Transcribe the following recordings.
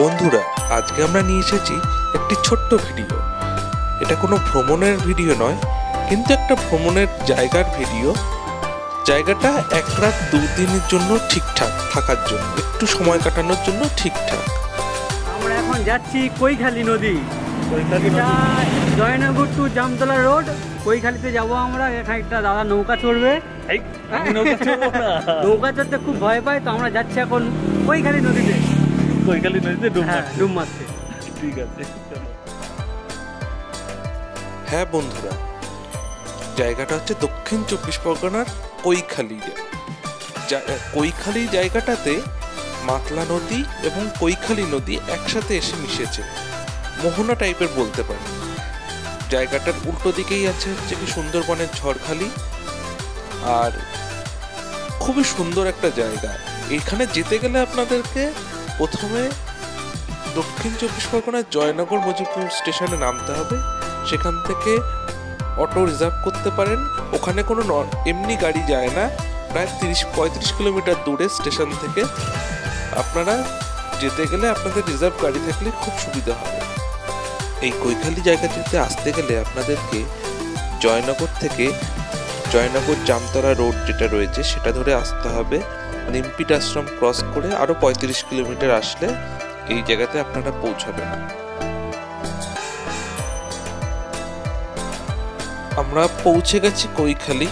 বন্ধুরা, আজকে আমরা নিয়ে এসেছি একটি ছোট্ট ভিডিও। এটা কোনো ভ্রমণের ভিডিও নয়, কিন্তু একটা ভ্রমণের জায়গার ভিডিও। জায়গাটা এক রাত 2 দিনের জন্য ঠিকঠাক থাকার জন্য, একটু সময় কাটানোর জন্য ঠিকঠাক। আমরা এখন যাচ্ছি কৈখালী নদী। এটা জয়নগর টু জামতলা রোড। কৈখালীতে যাবো আমরা। এখানে একটা দাদা নৌকা চড়বে। নৌকা চড়তে খুব ভয় পায়, তো আমরা যাচ্ছি এখন কৈখালী নদীতে। কৈখালী নদীতে ডুব মারতে। ঠিক আছে। হ্যাঁ বন্ধুরা, জায়গাটা হচ্ছে দক্ষিণ 24 পরগনার কৈখালী। কৈখালী জায়গাটাতে মাতলা নদী এবং কৈখালী নদী একসাথে এসে মিশেছে, মোহনা টাইপের বলতে পারে। জায়গাটার উল্টো দিকেই আছে হচ্ছে কি সুন্দরবনের ঝড়খালি, আর খুবই সুন্দর একটা জায়গা। এখানে যেতে গেলে আপনাদেরকে প্রথমে দক্ষিণ 24 পরগনার জয়নগর মজিপুর স্টেশনে নামতে হবে। সেখান থেকে অটো রিজার্ভ করতে পারেন। ওখানে কোনো এমনি গাড়ি যায় না। প্রায় 30-35 কিলোমিটার দূরে স্টেশন থেকে আপনারা যেতে গেলে আপনাদের রিজার্ভ গাড়ি থাকলে খুব সুবিধা হবে। এই কৈখালী জায়গাটিতে আসতে গেলে আপনাদেরকে জয়নগর থেকে জয়নগর জামতলা রোড যেটা রয়েছে সেটা ধরে আসতে হবে। নিমপিট আশ্রম ক্রস করে আরো 35 কিলোমিটার আসলে এই জায়গাতে আপনারা পৌঁছাবেন। আমরা পৌঁছে গেছি কৈখালী।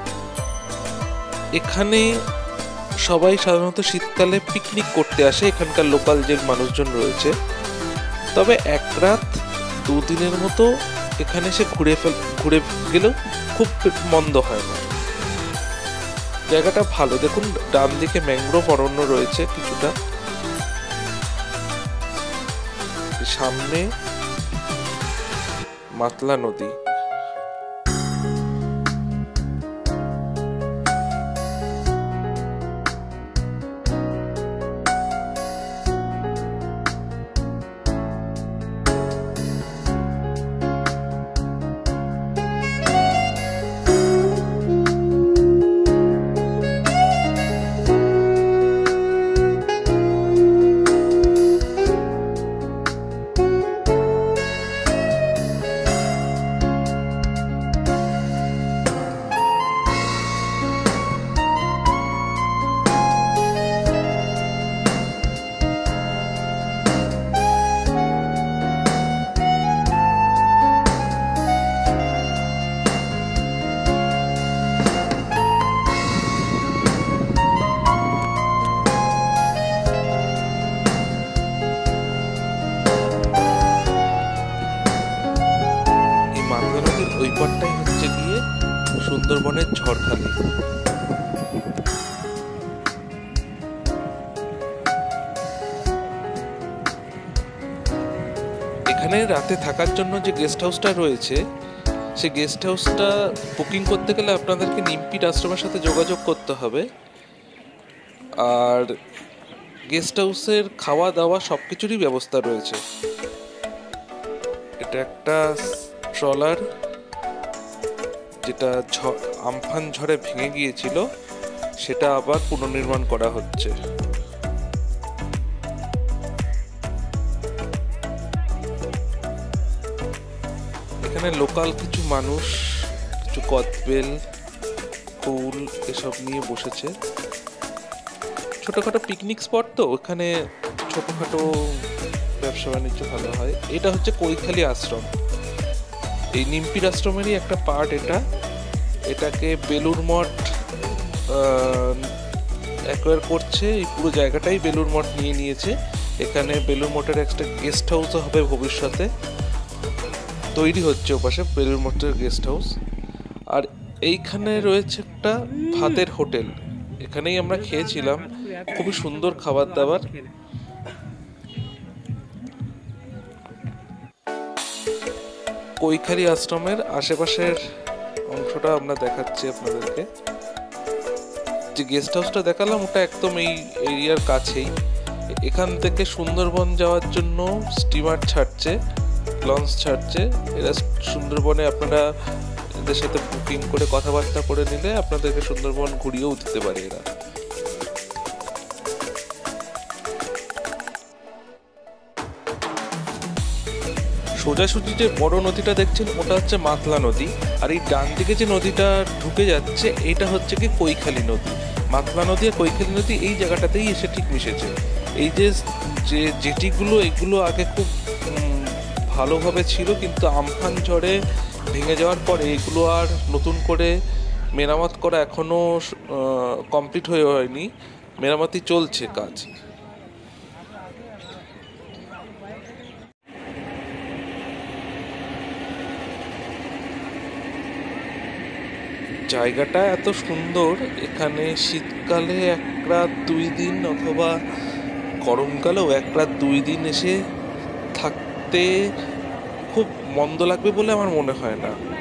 এখানে সবাই সাধারণত শীতকালে পিকনিক করতে আসে, এখানকার লোকাল যে মানুষজন রয়েছে। তবে এক রাত 2 দিনের মতো এখানে এসে ঘুরে গেলেও খুব মন্দ হয় না। জায়গাটা ভালো। দেখুন, ডান দিকে ম্যানগ্রোভ অরণ্য রয়েছে কিছুটা, সামনে মাতলা নদী। ওই পারটাই হচ্ছে গিয়ে সুন্দরবনের ঝড়খালি। এখানে রাতে থাকার জন্য যে গেস্ট হাউসটা রয়েছে, সেই গেস্ট হাউসটা বুকিং করতে গেলে আপনাদেরকে নিমপিট আশ্রমের সাথে যোগাযোগ করতে হবে। আর গেস্ট হাউসের খাওয়া দাওয়া সবকিছুরই ব্যবস্থা রয়েছে। এটা একটা ট্রলার যেটা আমফান ঝড়ে ভেঙে গিয়েছিল, সেটা আবার পুনর্নির্মাণ করা হচ্ছে। এখানে লোকাল কিছু মানুষ কিছু কদবেল ফুল এসব নিয়ে বসেছে। ছোটখাটো পিকনিক স্পট, তো ওখানে ছোটখাটো ব্যবসা বাণিজ্য ভালো হয়। এটা হচ্ছে কৈখালী আশ্রম। এই নিমপিট আশ্রমেরই একটা পার্ট এটা। এটাকে বেলুড় মঠ অ্যাকোয়ার করছে। এই পুরো জায়গাটাই বেলুড় মঠ নিয়ে নিয়েছে। এখানে বেলুড় মঠের একটা গেস্ট হাউসও হবে ভবিষ্যতে, তৈরি হচ্ছে ওপাশে বেলুড় মঠের গেস্ট হাউস। আর এইখানে রয়েছে একটা ভাতের হোটেল, এখানেই আমরা খেয়েছিলাম। খুবই সুন্দর খাবার দাবার। কৈখালী আশ্রমের আশেপাশের অংশটা আমরা দেখাচ্ছি আপনাদেরকে। যে গেস্ট হাউসটা দেখালাম ওটা একদম এই এরিয়ার কাছেই। এখান থেকে সুন্দরবন যাওয়ার জন্য স্টিমার ছাড়ছে, লঞ্চ ছাড়ছে। এরা সুন্দরবনে আপনারা এদের সাথে বুকিং করে কথাবার্তা করে নিলে আপনাদেরকে সুন্দরবন ঘুরিয়েও দিতে পারে এরা। সোজাসুজি যে বড় নদীটা দেখছেন ওটা হচ্ছে মাতলা নদী, আর এই ডান দিকে যে নদীটা ঢুকে যাচ্ছে এটা হচ্ছে কি কৈখালী নদী। মাতলা নদী আর কৈখালী নদী এই জায়গাটাতেই এসে ঠিক মিশেছে। এই যে যে জেটিগুলো এগুলো আগে খুব ভালোভাবে ছিল, কিন্তু আমফান ঝড়ে ভেঙে যাওয়ার পরে এগুলো আর নতুন করে মেরামত করা এখনও কমপ্লিট হয়ে হয়নি, মেরামতি চলছে কাজ। জায়গাটা এত সুন্দর, এখানে শীতকালে এক রাত 2 দিন অথবা গরমকালেও এক রাত 2 দিন এসে থাকতে খুব মন্দ লাগবে বলে আমার মনে হয় না।